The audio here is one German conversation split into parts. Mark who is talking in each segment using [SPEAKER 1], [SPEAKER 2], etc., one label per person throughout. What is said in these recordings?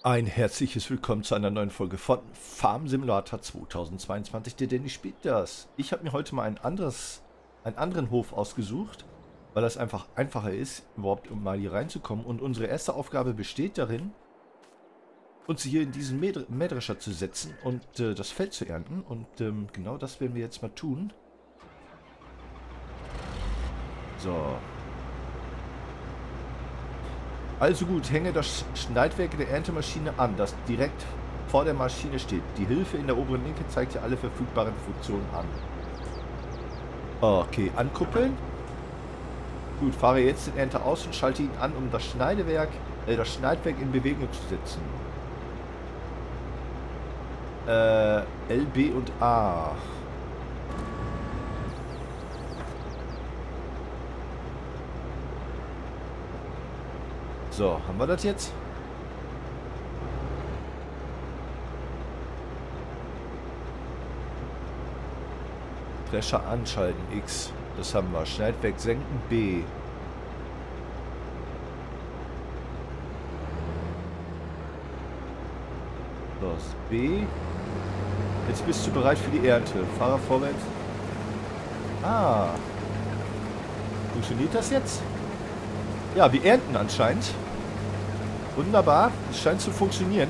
[SPEAKER 1] Ein herzliches Willkommen zu einer neuen Folge von Farm Simulator 2022. Der Danny spielt das. Ich habe mir heute mal einen anderen Hof ausgesucht, weil das einfach einfacher ist, überhaupt um mal hier reinzukommen. Und unsere erste Aufgabe besteht darin, uns hier in diesen Mähdrescher zu setzen und das Feld zu ernten. Und genau das werden wir jetzt mal tun. So. Also gut, hänge das Schneidwerk der Erntemaschine an, das direkt vor der Maschine steht. Die Hilfe in der oberen Linke zeigt ja alle verfügbaren Funktionen an. Okay, ankuppeln. Gut, fahre jetzt den Ernter aus und schalte ihn an, um das Schneidwerk in Bewegung zu setzen. L, B und A. So, haben wir das jetzt? Drescher anschalten, X. Das haben wir. Schneidwerk senken, B. So, das B. Jetzt bist du bereit für die Ernte. Fahrer vorwärts. Ah. Funktioniert das jetzt? Ja, wir ernten anscheinend. Wunderbar. Es scheint zu funktionieren.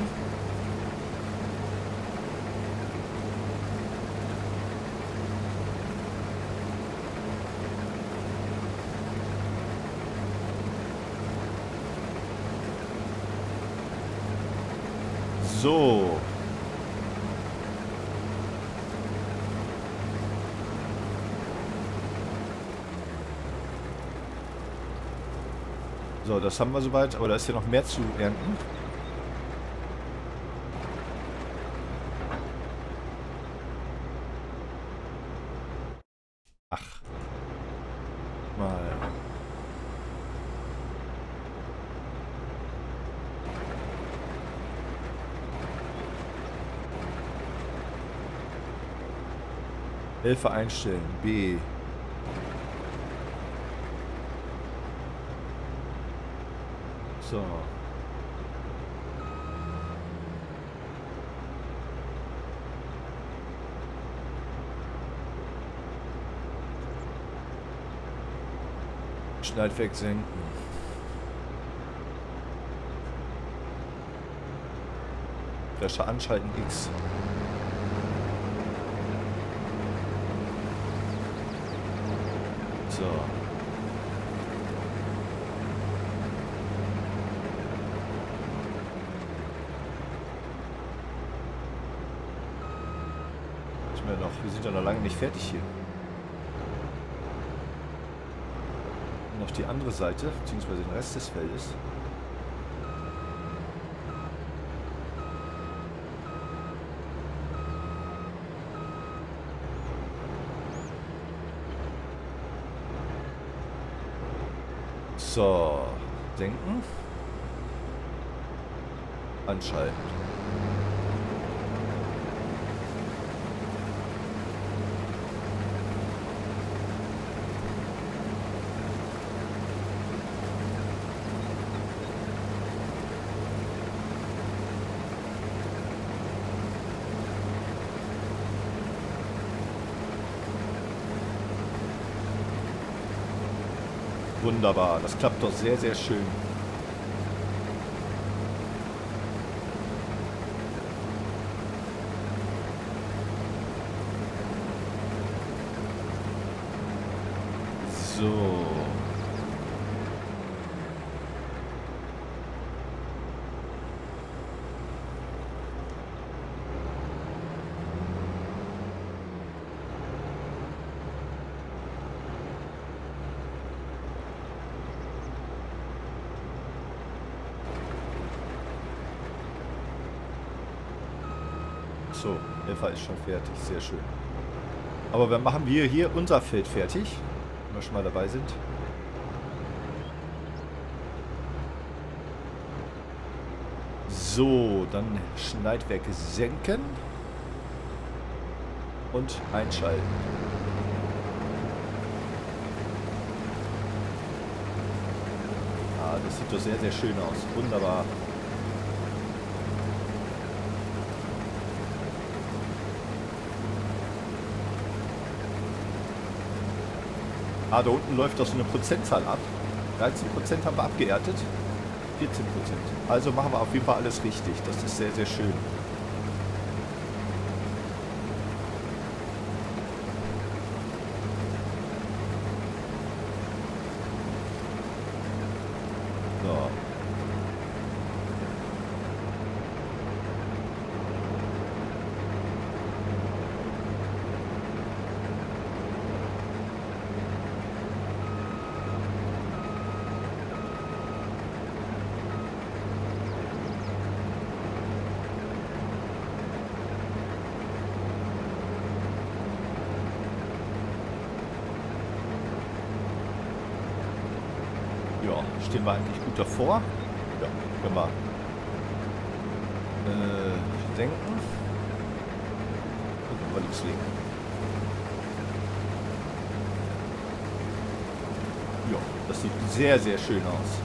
[SPEAKER 1] So. So, das haben wir soweit. Aber da ist ja noch mehr zu ernten. Ach. Mal. Hilfe einstellen. B. So. Schneidwerk senken. Drescher anschalten, X. So. Wir sind ja noch lange nicht fertig hier. Noch die andere Seite, beziehungsweise den Rest des Feldes. So, senken. Anschalten. Wunderbar, das klappt doch sehr, sehr schön. So. So, Helfer ist schon fertig, sehr schön. Aber dann machen wir hier unser Feld fertig, wenn wir schon mal dabei sind. So, dann Schneidwerke senken und einschalten. Ah, das sieht doch sehr, sehr schön aus. Wunderbar. Ah, da unten läuft doch so eine Prozentzahl ab. 13% haben wir abgeerntet. 14%. Also machen wir auf jeden Fall alles richtig. Das ist sehr, sehr schön. So. Ja, stehen wir eigentlich gut davor. Ja, können wir denken. Gucken wir links liegen. Ja, das sieht sehr, sehr schön aus.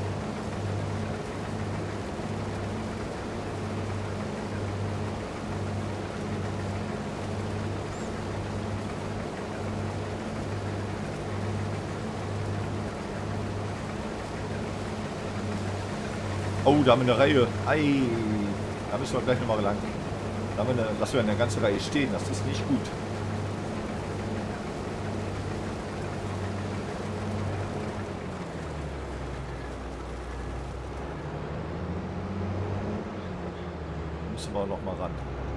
[SPEAKER 1] Oh, da haben wir eine Reihe. Ei, da müssen wir gleich nochmal lang. Da haben wir lassen wir eine ganze Reihe stehen. Das ist nicht gut. Da müssen wir auch noch mal ran.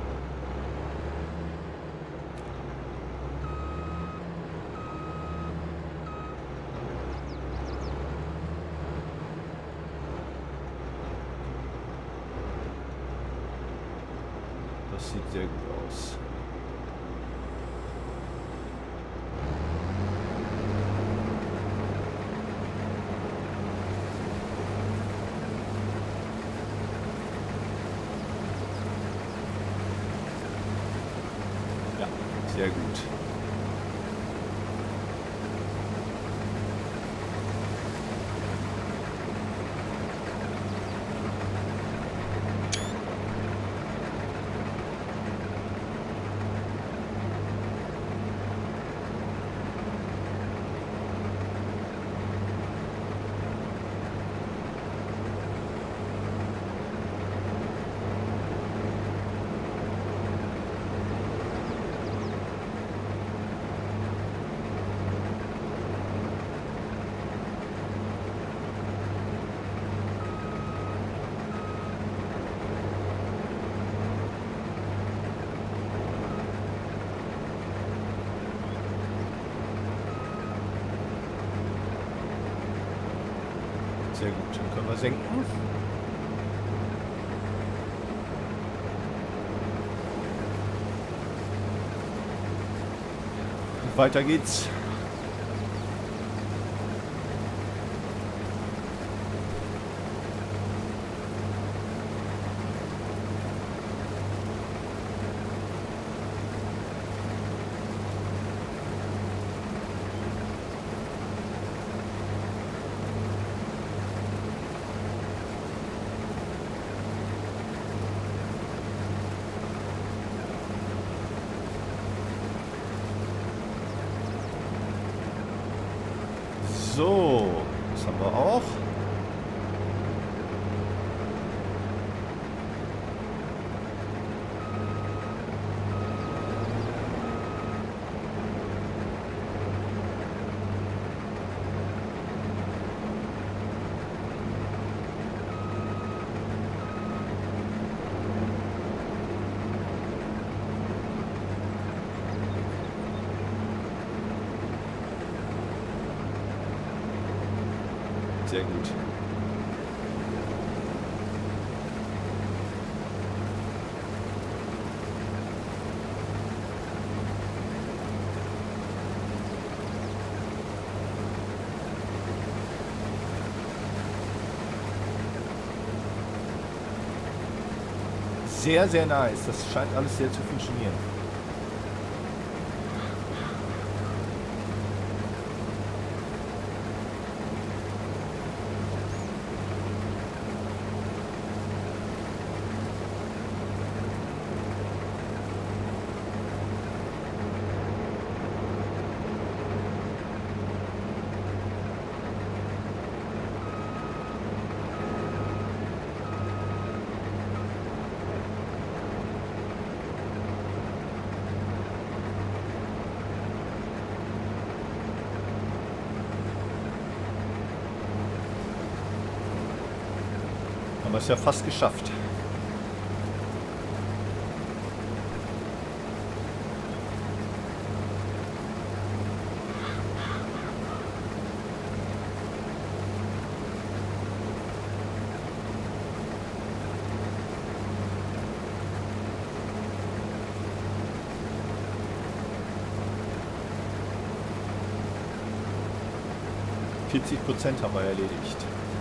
[SPEAKER 1] Das sieht sehr gut aus. Ja, sehr gut. Sehr gut, dann können wir senken. Und weiter geht's. So, das haben wir auch. Sehr gut. Sehr, sehr nice. Das scheint alles sehr zu funktionieren. wir es ja fast geschafft. %, haben wir erledigt.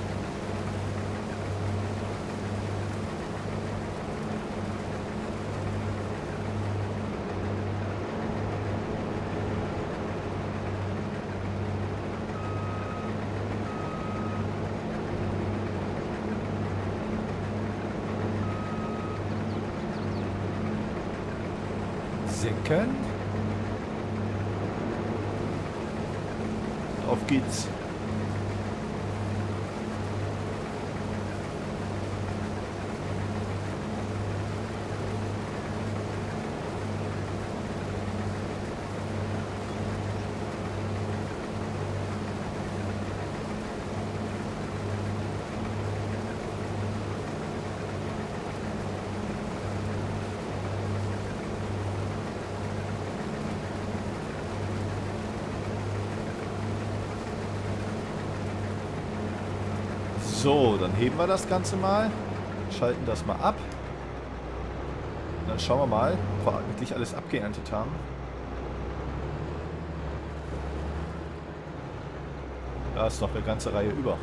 [SPEAKER 1] Senken. Auf geht's. So, dann heben wir das Ganze mal, schalten das mal ab. Und dann schauen wir mal, ob wir wirklich alles abgeerntet haben. Da ist noch eine ganze Reihe über.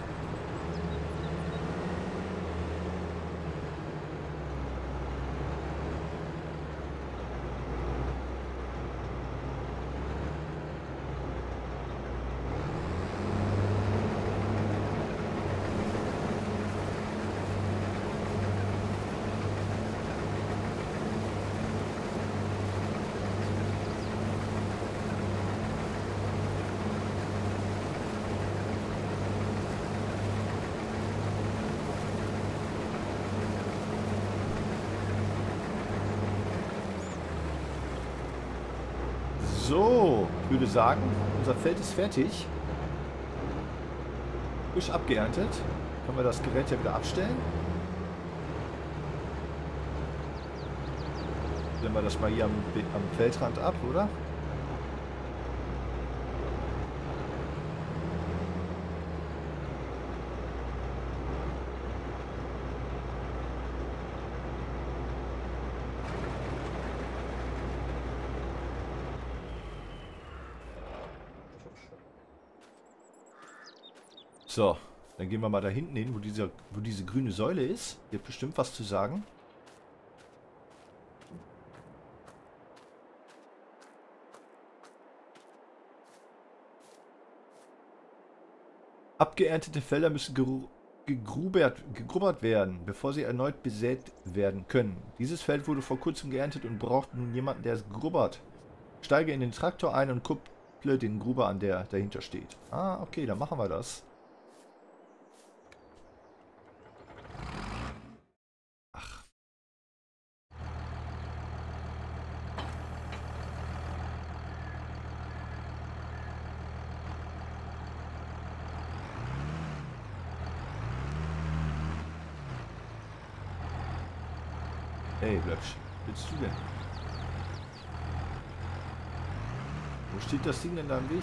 [SPEAKER 1] So, ich würde sagen, unser Feld ist fertig. Frisch abgeerntet. Können wir das Gerät ja wieder abstellen. Stellen wir das mal hier am Feldrand ab, oder? So, dann gehen wir mal da hinten hin, wo diese grüne Säule ist. Die hat bestimmt was zu sagen. Abgeerntete Felder müssen gegrubbert werden, bevor sie erneut besät werden können. Dieses Feld wurde vor kurzem geerntet und braucht nun jemanden, der es grubbert. Steige in den Traktor ein und kupple den Gruber an, der dahinter steht. Ah, okay, dann machen wir das. Hey, Blöckchen, willst du denn? Wo steht das Ding denn da am Weg?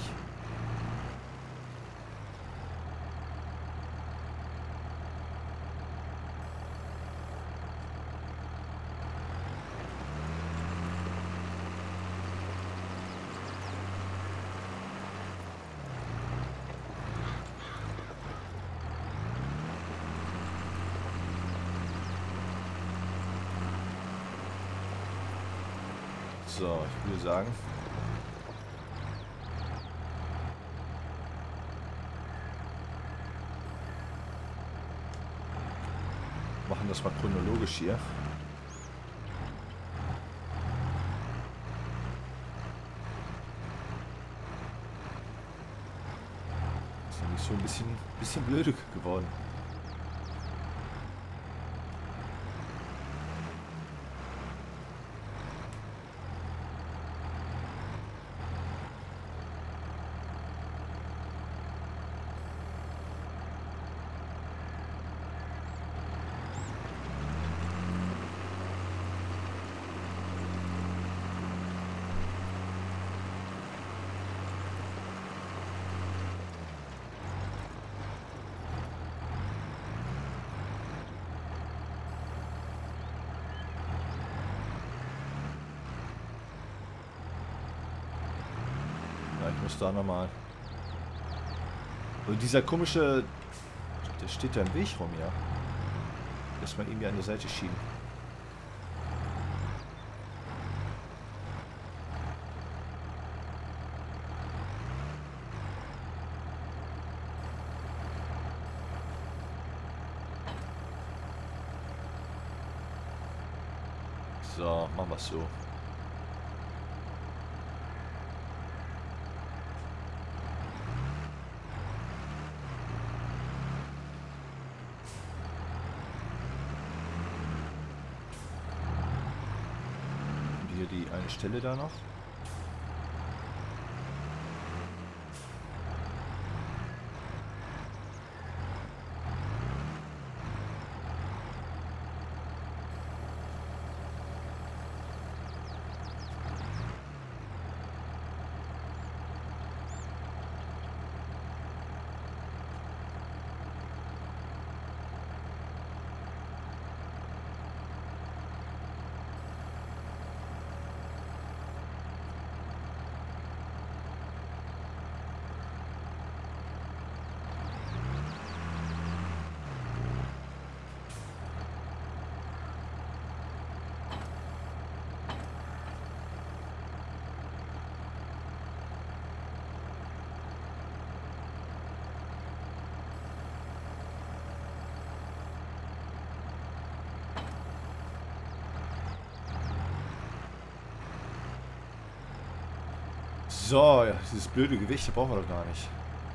[SPEAKER 1] So, ich würde sagen, machen das mal chronologisch hier. Ist nämlich so ein bisschen blöde geworden. ich muss da nochmal. Also dieser komische... Der steht da im Weg rum, ja. Lass mal irgendwie an der Seite schieben. So, machen wir es so. Hier die eine Stelle da noch. So, ja, dieses blöde Gewicht, das brauchen wir doch gar nicht.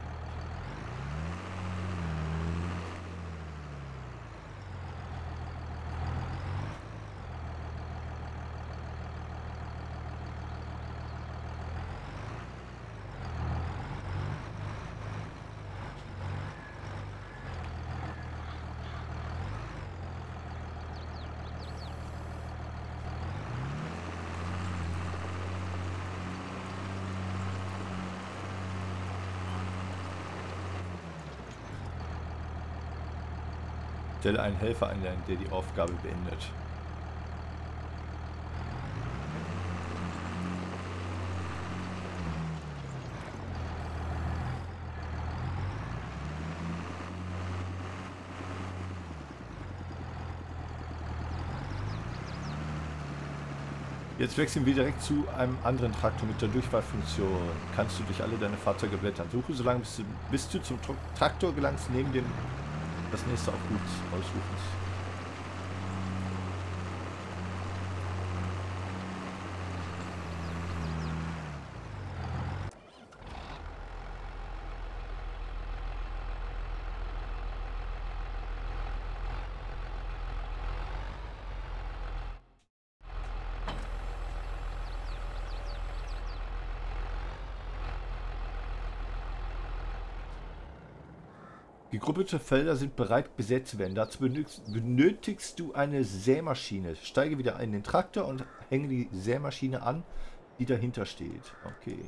[SPEAKER 1] Stelle einen Helfer ein, der die Aufgabe beendet. Jetzt wechseln wir direkt zu einem anderen Traktor mit der Durchwahlfunktion. Kannst du durch alle deine Fahrzeuge blättern. Suche so lange, bis du zum Traktor gelangst, neben dem das nächste auf gut ausrufens. Gegruppelte Felder sind bereit besetzt zu werden. Dazu benötigst du eine Sämaschine. Steige wieder in den Traktor und hänge die Sämaschine an, die dahinter steht. Okay.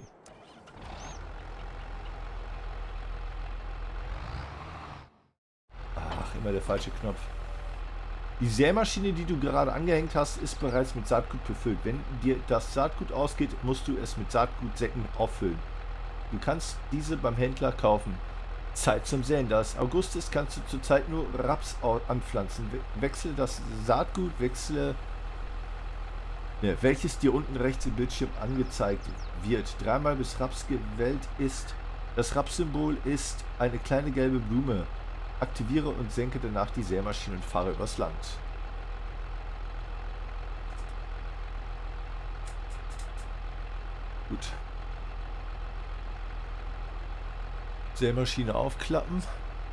[SPEAKER 1] Ach, immer der falsche Knopf. Die Sämaschine, die du gerade angehängt hast, ist bereits mit Saatgut befüllt. Wenn dir das Saatgut ausgeht, musst du es mit Saatgutsäcken auffüllen. Du kannst diese beim Händler kaufen. Zeit zum Säen. Da es August ist, kannst du zurzeit nur Raps anpflanzen. Wechsle das Saatgut, welches dir unten rechts im Bildschirm angezeigt wird. Dreimal bis Raps gewählt ist. Das Raps-Symbol ist eine kleine gelbe Blume. Aktiviere und senke danach die Sämaschine und fahre übers Land. Gut. Sämaschine aufklappen.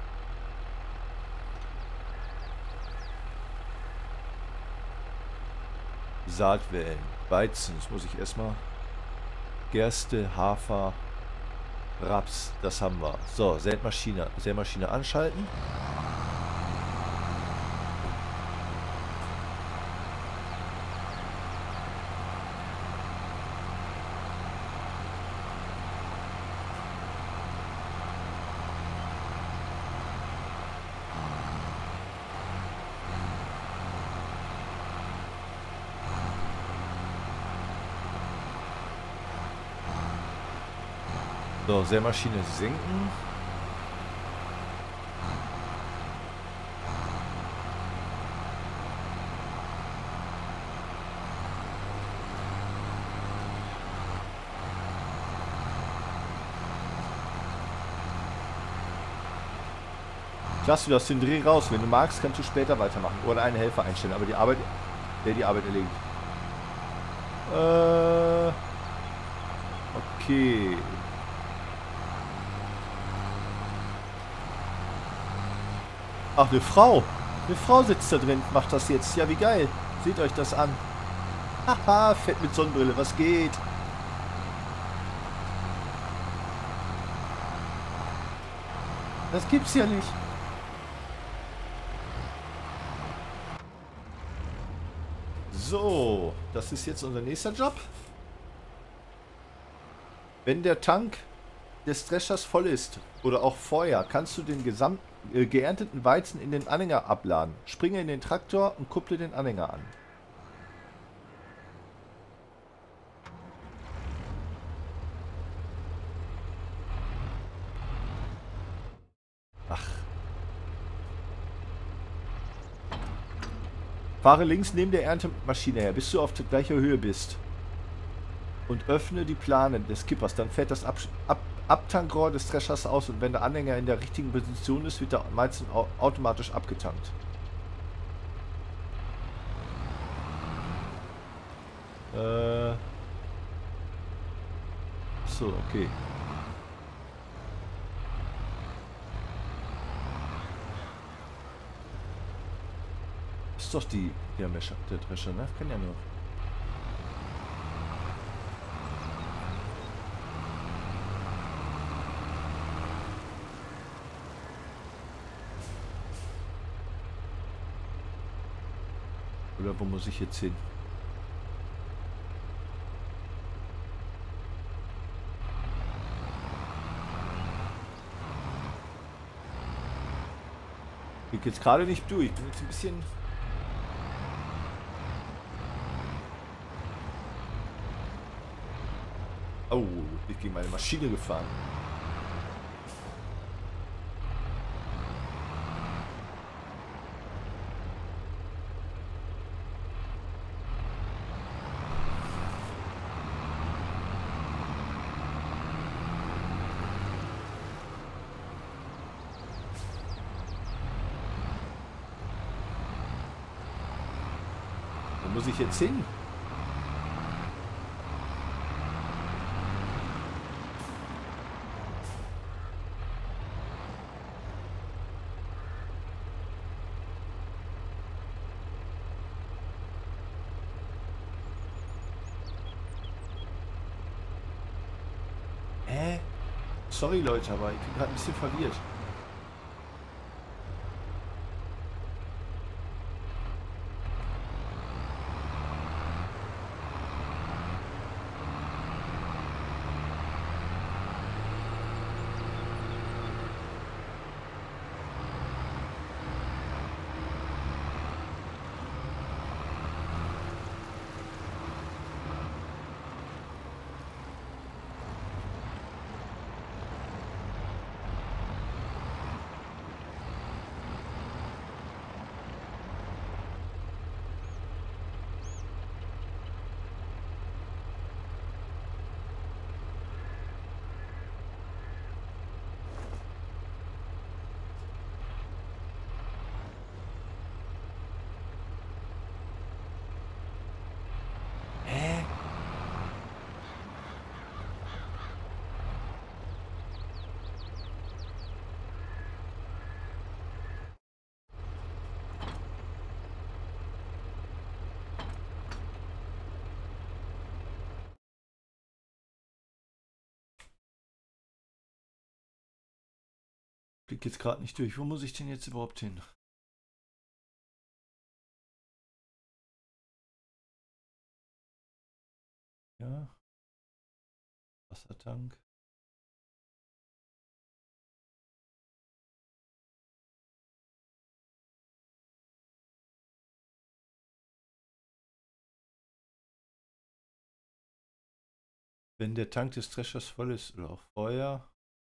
[SPEAKER 1] Saat wählen. Weizen. Das muss ich erstmal. Gerste, Hafer, Raps. Das haben wir. So, Sämaschine anschalten. So, Sämaschine senken. Klasse, du hast den Dreh raus. Wenn du magst, kannst du später weitermachen. Oder einen Helfer einstellen. Aber die Arbeit erledigt. Okay. Ach, eine Frau. Eine Frau sitzt da drin, macht das jetzt. Ja, wie geil. Seht euch das an. Haha, fett mit Sonnenbrille. Was geht? Das gibt's ja nicht. So, das ist jetzt unser nächster Job. Wenn der Tank des Threshers voll ist oder auch vorher, kannst du den geernteten Weizen in den Anhänger abladen. Springe in den Traktor und kupple den Anhänger an. Ach. Fahre links neben der Erntemaschine her, bis du auf gleicher Höhe bist. Und öffne die Plane des Kippers. Dann fährt das Abtankrohr des Threshers aus und wenn der Anhänger in der richtigen Position ist, wird der Weizen automatisch abgetankt. So, okay. Ist doch der Drescher, ne? Kann ja nur. Oder wo muss ich jetzt hin? Ich jetzt gerade nicht durch. Ich bin jetzt ein bisschen... Oh, ich gegen meine Maschine gefahren. Wo muss ich jetzt hin? Sorry Leute, aber ich bin gerade ein bisschen verwirrt. Blick jetzt gerade nicht durch. Wo muss ich denn jetzt überhaupt hin? Ja. Wassertank. Wenn der Tank des Threshers voll ist oder auch vorher,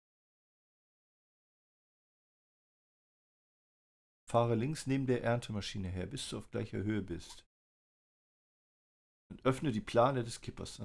[SPEAKER 1] fahre links neben der Erntemaschine her, bis du auf gleicher Höhe bist. Und öffne die Plane des Kippers.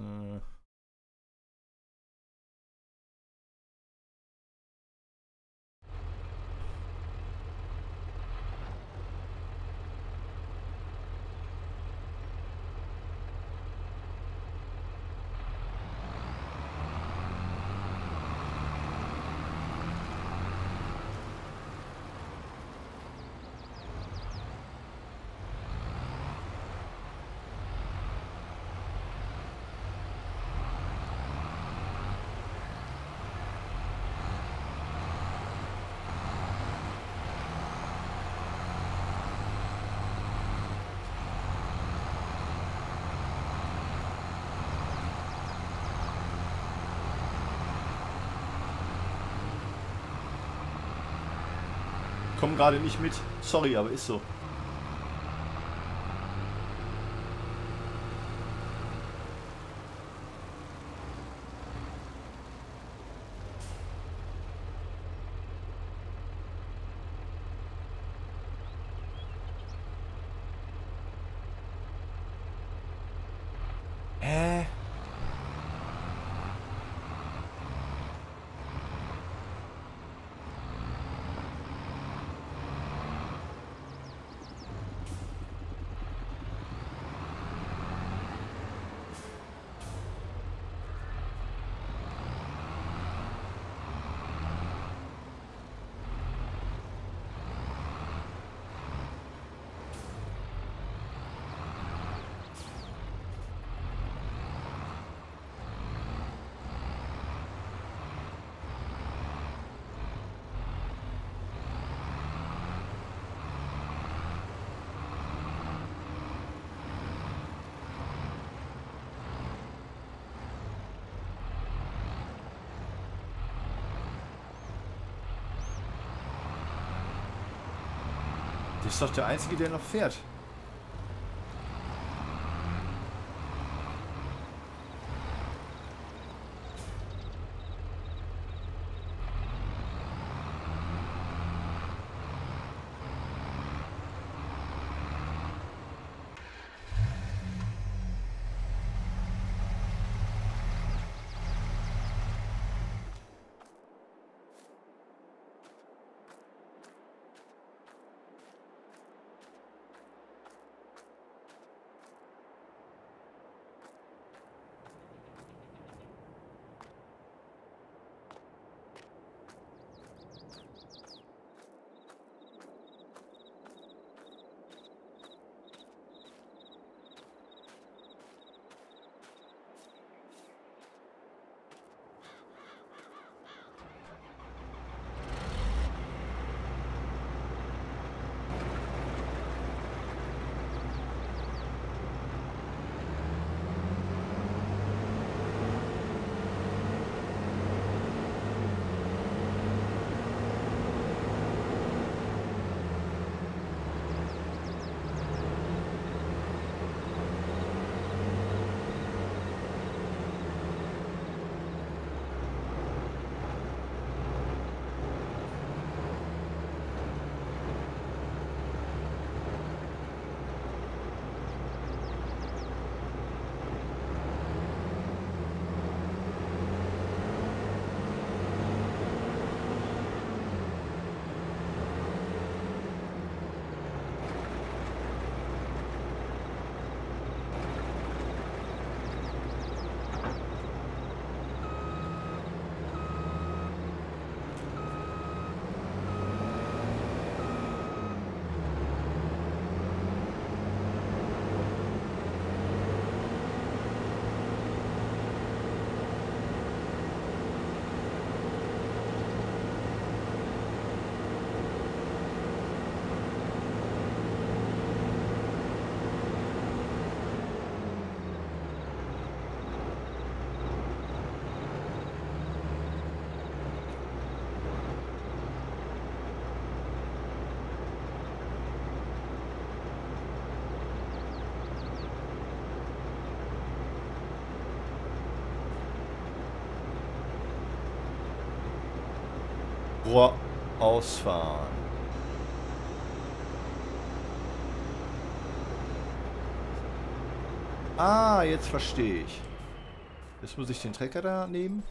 [SPEAKER 1] Komm gerade nicht mit. Sorry, aber ist so. Hä? Das ist doch der Einzige, der noch fährt. Rohr ausfahren. Ah, jetzt verstehe ich. Jetzt muss ich den Trecker da nehmen.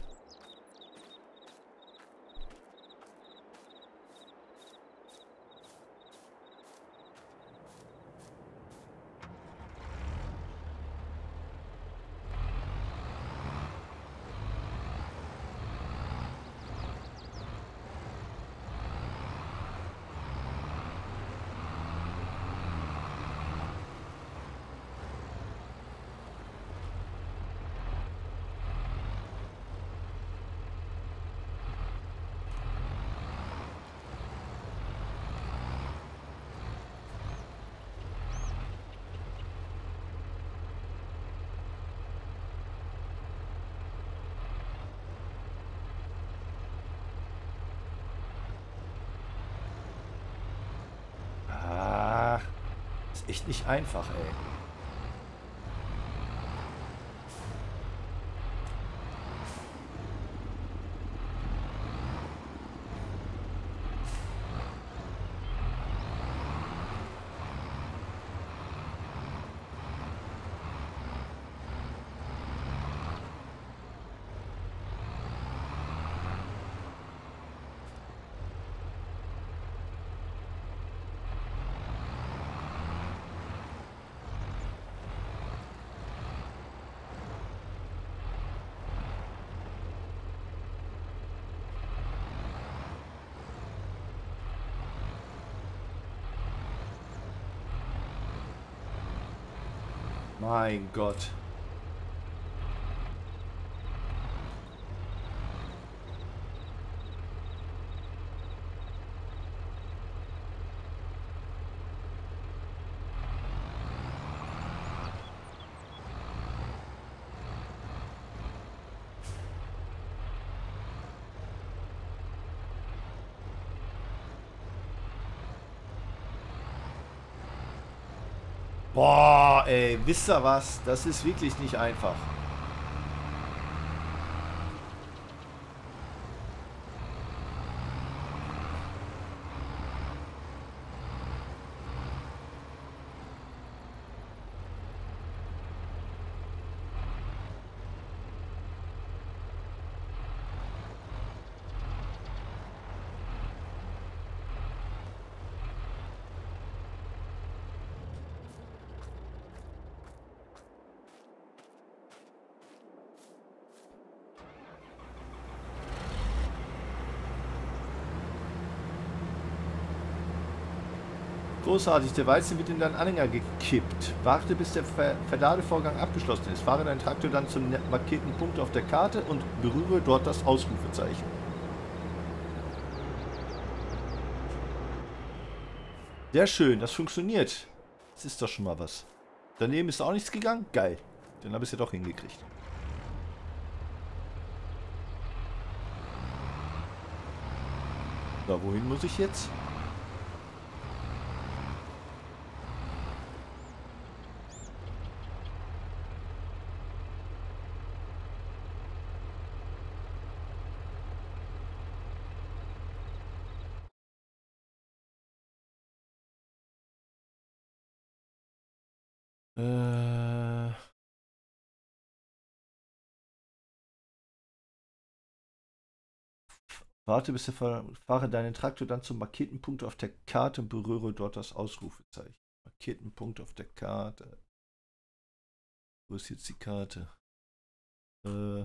[SPEAKER 1] Ah, ist echt nicht einfach, ey. Mein Gott. Boah, ey, wisst ihr was? Das ist wirklich nicht einfach. Großartig, der Weizen wird in deinen Anhänger gekippt. Warte, bis der Verladevorgang abgeschlossen ist. Fahre deinen Traktor dann zum markierten Punkt auf der Karte und berühre dort das Ausrufezeichen. Sehr schön, das funktioniert. Das ist doch schon mal was. Daneben ist auch nichts gegangen? Geil. Dann habe ich es ja doch hingekriegt. So, wohin muss ich jetzt? Äh... Warte, bis der fahre deinen Traktor dann zum markierten Punkt auf der Karte und berühre dort das Ausrufezeichen. Markierten Punkt auf der Karte. Wo ist jetzt die Karte? Äh...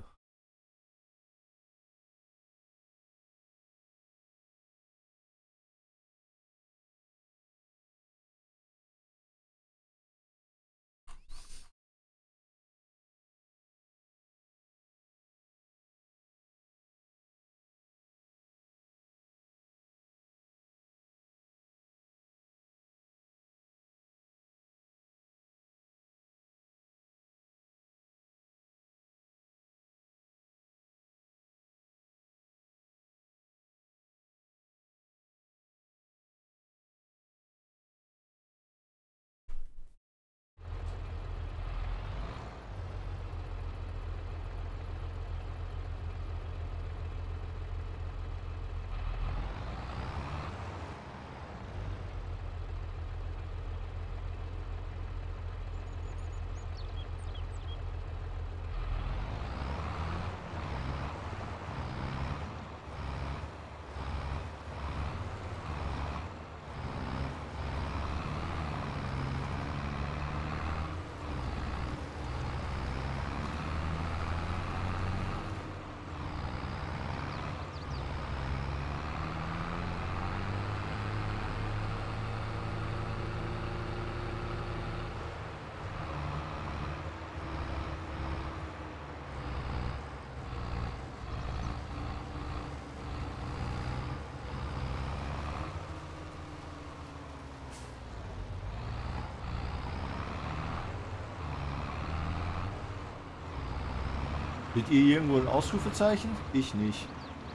[SPEAKER 1] Seht ihr irgendwo ein Ausrufezeichen? Ich nicht.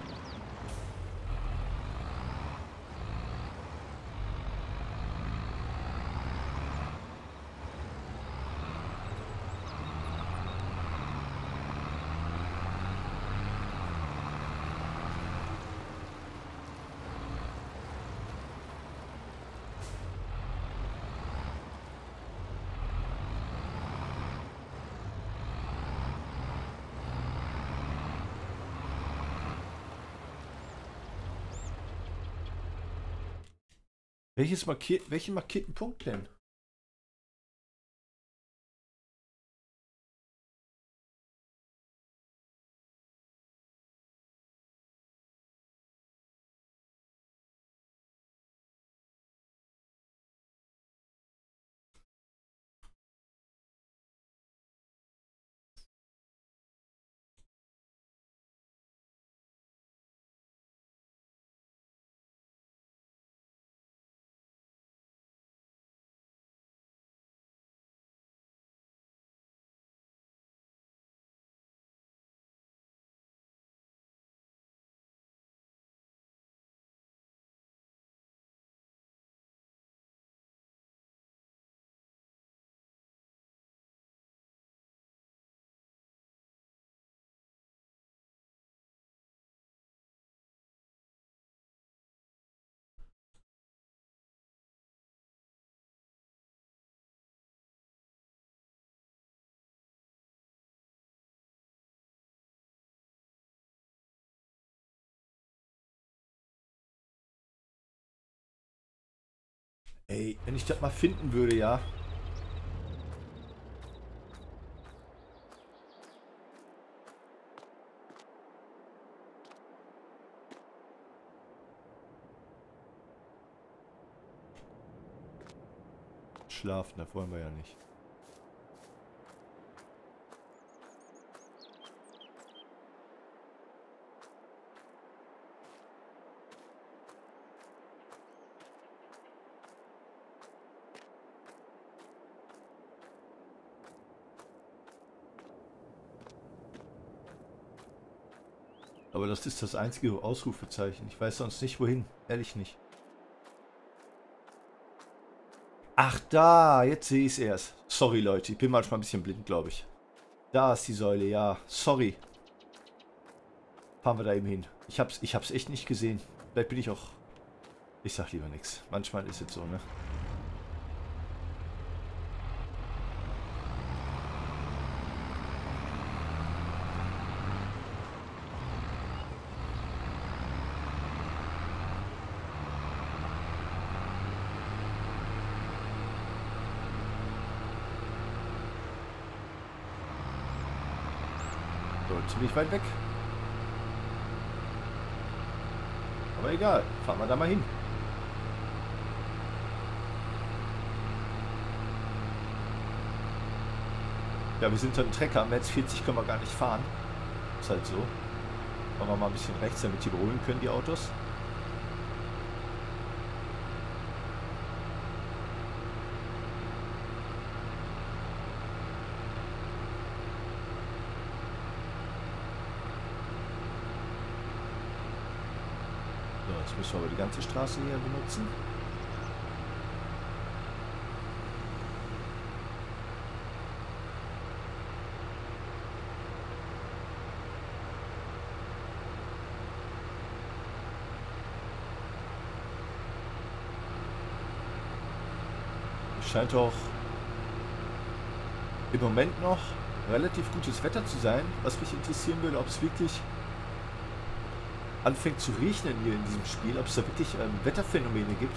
[SPEAKER 1] Welchen markierten Punkt denn? Ey, wenn ich das mal finden würde, ja. Schlafen, das wollen wir ja nicht. Aber das ist das einzige Ausrufezeichen. Ich weiß sonst nicht wohin. Ehrlich nicht. Ach da, jetzt sehe ich es erst. Sorry Leute, ich bin manchmal ein bisschen blind, glaube ich. Da ist die Säule, ja. Sorry. Fahren wir da eben hin. Ich hab's echt nicht gesehen. Vielleicht bin ich auch... Ich sag lieber nichts. Manchmal ist es so, ne? So, ziemlich weit weg. Aber egal, fahren wir da mal hin. Ja, wir sind ein Trecker, Metz 40 können wir gar nicht fahren. Ist halt so. Machen wir mal ein bisschen rechts, damit die überholen können, die Autos. So, jetzt müssen wir aber die ganze Straße hier benutzen. Scheint auch im Moment noch relativ gutes Wetter zu sein. Was mich interessieren würde, ob es wirklich anfängt zu regnen hier in diesem Spiel, ob es da wirklich Wetterphänomene gibt.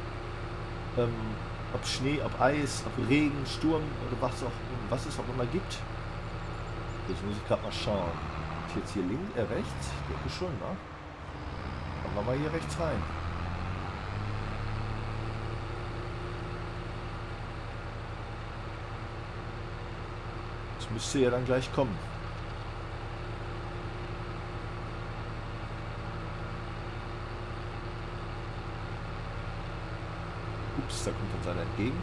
[SPEAKER 1] Ob Schnee, ob Eis, ob Regen, Sturm oder was es auch immer gibt. Jetzt muss ich gerade mal schauen. Ist jetzt hier links, rechts? Ich denke schon, ne? Kommen wir mal hier rechts rein. Das müsste ja dann gleich kommen. Ups, da kommt uns einer entgegen.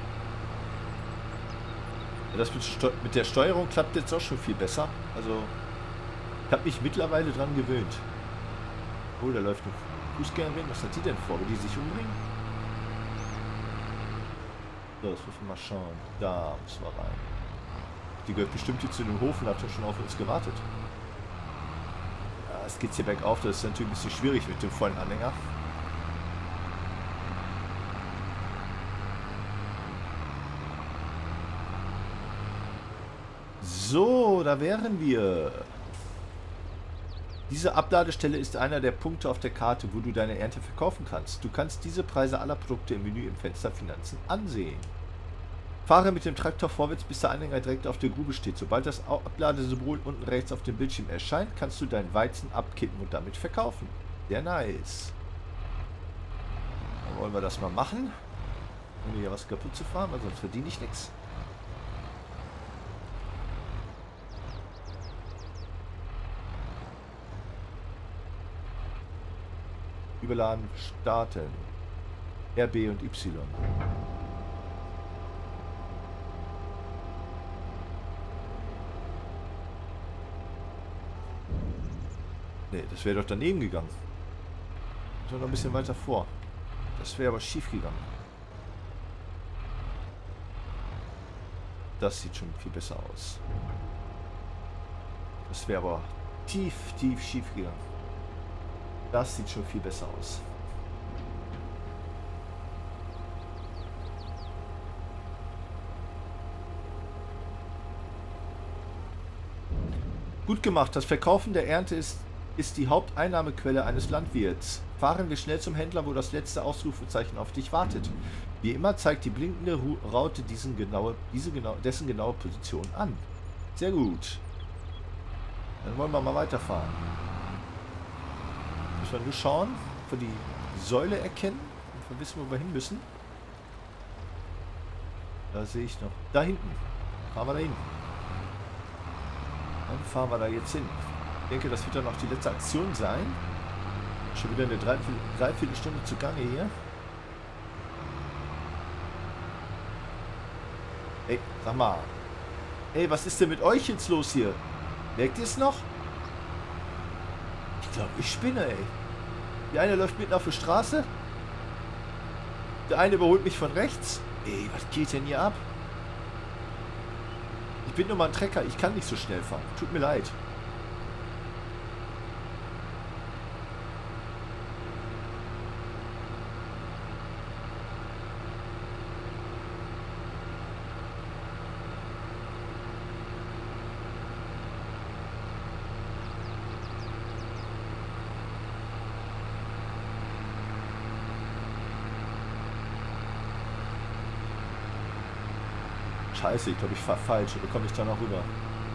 [SPEAKER 1] Ja, das mit der Steuerung klappt jetzt auch schon viel besser. Also Ich habe mich mittlerweile dran gewöhnt. Oh, da läuft eine Fußgängerin. Was hat die denn vor? Will die sich umbringen? So, das müssen wir mal schauen. Da müssen wir rein. Die gehört bestimmt hier zu dem Hof und hat ja schon auf uns gewartet. Ja, es geht hier bergauf. Das ist natürlich ein bisschen schwierig mit dem vollen Anhänger. So, da wären wir. Diese Abladestelle ist einer der Punkte auf der Karte, wo du deine Ernte verkaufen kannst. Du kannst diese Preise aller Produkte im Menü im Fenster Finanzen ansehen. Fahre mit dem Traktor vorwärts, bis der Anhänger direkt auf der Grube steht. Sobald das Abladesymbol unten rechts auf dem Bildschirm erscheint, kannst du deinen Weizen abkippen und damit verkaufen. Sehr nice. Dann wollen wir das mal machen. Ohne hier was kaputt zu fahren, weil sonst verdiene ich nichts. Überladen, starten. RB und Y. Ne, das wäre doch daneben gegangen. Das war noch ein bisschen weiter vor. Das wäre aber schief gegangen. Das sieht schon viel besser aus. Das wäre aber tief schief gegangen. Das sieht schon viel besser aus. Gut gemacht. Das Verkaufen der Ernte ist die Haupteinnahmequelle eines Landwirts. Fahren wir schnell zum Händler, wo das letzte Ausrufezeichen auf dich wartet. Wie immer zeigt die blinkende Raute dessen genaue Position an. Sehr gut. Dann wollen wir mal weiterfahren. Müssen wir nur schauen, ob wir die Säule erkennen und wir wissen, wo wir hin müssen. Da sehe ich noch. Da hinten. Fahren wir da hin. Dann fahren wir da jetzt hin. Ich denke, das wird dann auch die letzte Aktion sein. Schon wieder eine Dreiviertelstunde zugange hier. Ey, sag mal. Ey, was ist denn mit euch jetzt los hier? Merkt ihr es noch? Ich glaube, ich spinne, ey. Die eine läuft mitten auf der Straße. Der eine überholt mich von rechts. Ey, was geht denn hier ab? Ich bin nur mal ein Trecker. Ich kann nicht so schnell fahren. Tut mir leid. Scheiße, ich glaube, ich fahre falsch. Oder komme ich da noch rüber?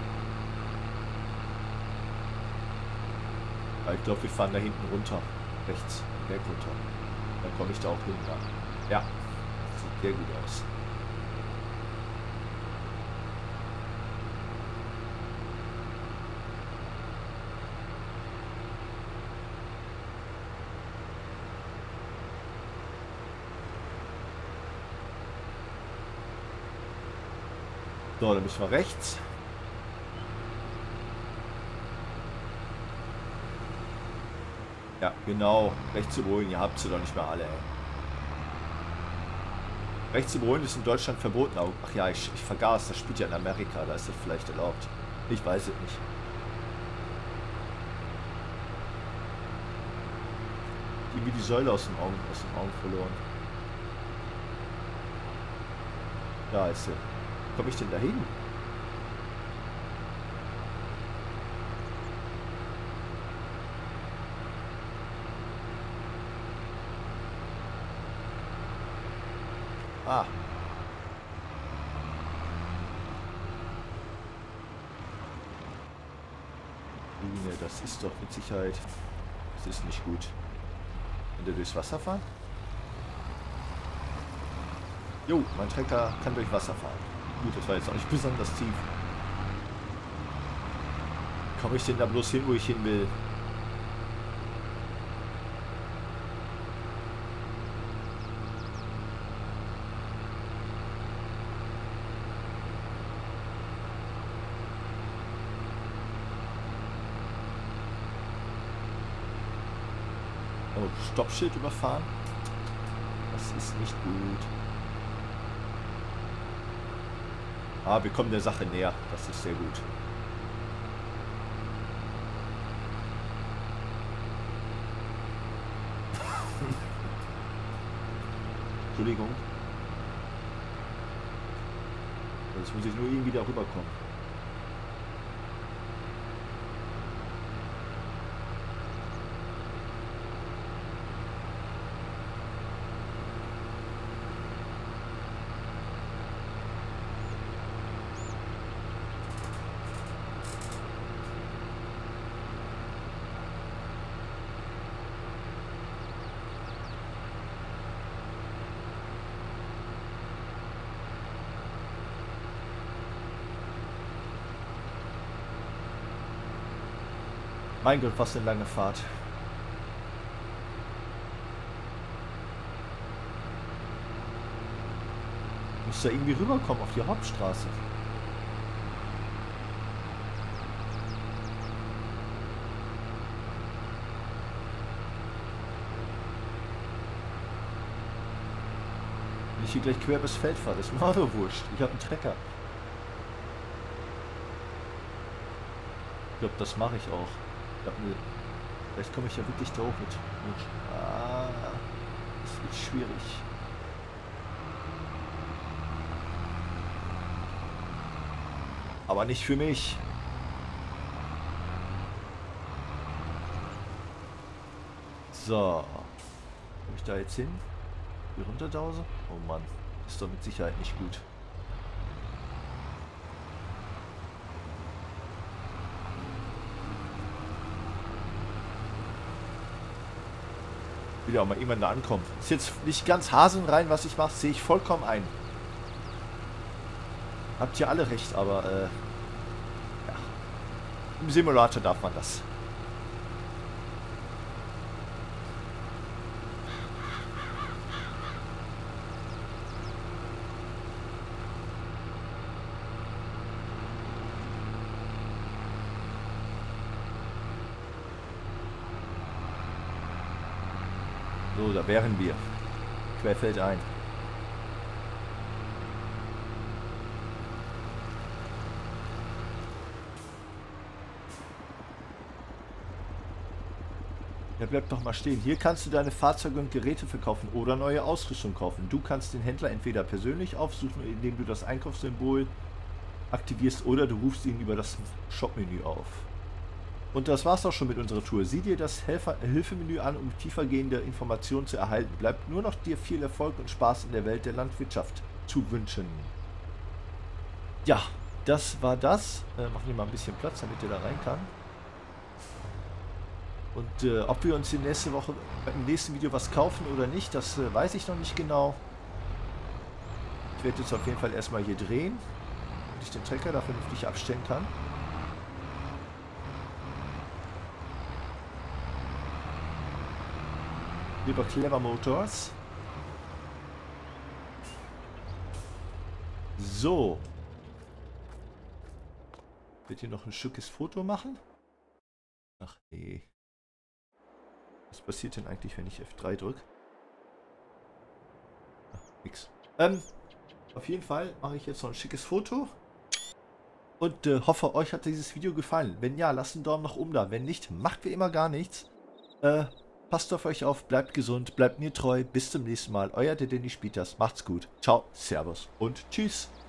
[SPEAKER 1] Weil ich glaube, wir fahren da hinten runter. Rechts, den Berg runter. Dann komme ich da auch hin. Ja, das sieht sehr gut aus. So, dann müssen wir rechts. Ja, genau. Rechts überholen, ihr habt sie doch nicht mehr alle, ey. Rechts überholen ist in Deutschland verboten. Ach ja, ich vergaß, das spielt ja in Amerika, da ist das vielleicht erlaubt. Ich weiß es nicht. Irgendwie die Säule aus den Augen verloren. Da ist sie. Wie komme ich denn da hin? Ah. Bühne, das ist doch mit Sicherheit. Das ist nicht gut. Wenn der durchs Wasser fahren? Jo, mein Trecker kann durch Wasser fahren. Gut, das war jetzt auch nicht besonders tief. Komme ich denn da bloß hin, wo ich hin will? Oh, Stoppschild überfahren. Das ist nicht gut. Ah, wir kommen der Sache näher. Das ist sehr gut. Entschuldigung. Jetzt muss ich nur irgendwie da rüberkommen. Mein Gott, was eine lange Fahrt. Muss da irgendwie rüberkommen auf die Hauptstraße. Wenn ich hier gleich quer bis Feld fahre, das ist mir auch so wurscht. Ich habe einen Trecker. Ich glaube, das mache ich auch. Vielleicht komme ich ja wirklich da hoch mit. Ah, das wird schwierig. Aber nicht für mich. So. Komme ich da jetzt hin? Hier runterdause? Oh Mann. Ist doch mit Sicherheit nicht gut. Will ja auch mal irgendwann da ankommen. Ist jetzt nicht ganz hasenrein, was ich mache, sehe ich vollkommen ein. Habt ihr alle recht, aber ja. Im Simulator darf man das. So, da wären wir. Querfeld ein. Ja, bleib doch mal stehen. Hier kannst du deine Fahrzeuge und Geräte verkaufen oder neue Ausrüstung kaufen. Du kannst den Händler entweder persönlich aufsuchen, indem du das Einkaufssymbol aktivierst, oder du rufst ihn über das Shop-Menü auf. Und das war's auch schon mit unserer Tour. Sieh dir das Hilfemenü an, um tiefergehende Informationen zu erhalten. Bleibt nur noch dir viel Erfolg und Spaß in der Welt der Landwirtschaft zu wünschen. Ja, das war das. Machen wir mal ein bisschen Platz, damit ihr da rein kann. Und ob wir uns in nächste Woche im nächsten Video was kaufen oder nicht, das weiß ich noch nicht genau. Ich werde jetzt auf jeden Fall erstmal hier drehen, damit ich den Trecker da vernünftig abstellen kann. Über Clever Motors. So. Wird hier noch ein schickes Foto machen? Ach nee. Was passiert denn eigentlich, wenn ich F3 drücke? Ach, nix. Auf jeden Fall mache ich jetzt noch ein schickes Foto. Und hoffe, euch hat dieses Video gefallen. Wenn ja, lasst einen Daumen nach oben da. Wenn nicht, macht wie immer gar nichts. Passt auf euch auf, bleibt gesund, bleibt mir treu. Bis zum nächsten Mal. Euer der Danny Spieters. Macht's gut. Ciao, Servus und Tschüss.